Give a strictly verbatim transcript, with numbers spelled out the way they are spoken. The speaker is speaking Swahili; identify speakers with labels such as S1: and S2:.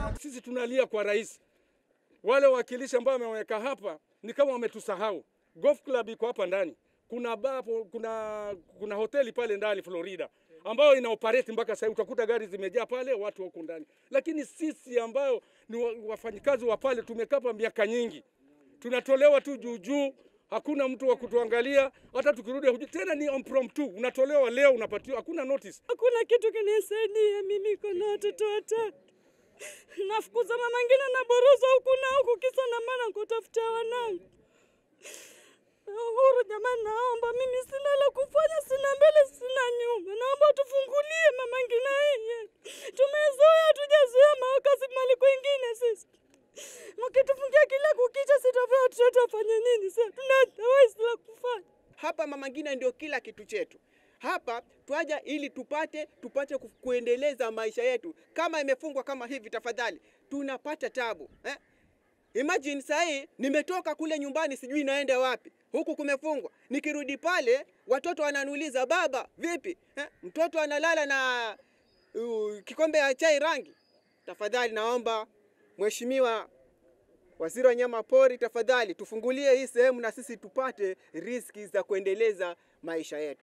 S1: Sisi tunalia kwa rais. Wale wakilishi ambao wameweka hapa ni kama wametusahau. Golf club iko hapa ndani. Kuna bar, kuna kuna hoteli pale ndani Florida ambayo ina operate mpaka sasa. Utakuta gari zimejaa pale, watu wako ndani. Lakini sisi ambao ni wafanyikazi wa pale tumekaa hapa miaka nyingi. Tunatolewa tu juu juu, hakuna mtu wa kutuangalia. Hata tukirudi tena ni impromptu. Unatolewa leo unapatiwa, hakuna notice.
S2: Hakuna kitu kinisaidia mimi, kuna watoto watatu. Nafukuza mama ngine na boruza huku na huku kisa na maana kutafuta wanangu. Uhuru jamani, naomba mimi sina la kufanya, sina mbele sina nyuma. Naomba tufungulie mama ngine hii. Tumezoea tujazoea makazi mali kwingine sisi. Mkitufungia kila kukicha sitafanya tutafanya nini sasa? Tunataweza la kufanya.
S3: Hapa mama ngine ndio kila kitu chetu. Hapa tuaja ili tupate tupate kuendeleza maisha yetu. Kama imefungwa kama hivi tafadhali tunapata tabu. Eh? Imagine sahi nimetoka kule nyumbani sijui naenda wapi. Huku kumefungwa. Nikirudi pale watoto wananiuliza baba vipi? Eh? Mtoto analala na uh, kikombe ya chai rangi. Tafadhali naomba Mheshimiwa Waziri wa Nyama Pori, tafadhali tufungulie hii sehemu na sisi tupate riziki za kuendeleza maisha yetu.